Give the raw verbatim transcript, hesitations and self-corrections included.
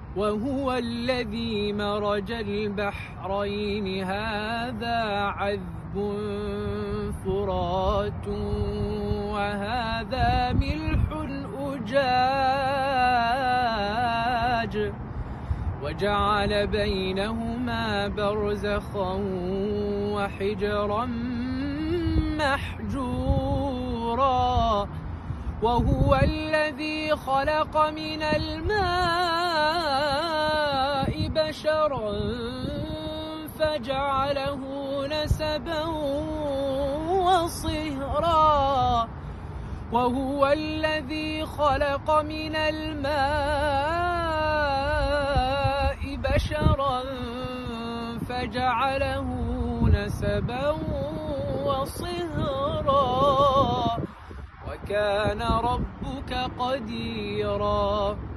وهو الذي مرج البحرين هذا عذب فرات وهذا ملح أجاج وجعل بينهما برزخا وحجرا محجورا وهو الذي خلق من الماء بشرا فجعله نسبا وصهرا وهو الذي خلق من الماء بشرا فجعله نسبا وصهرا وكان ربك قديرا.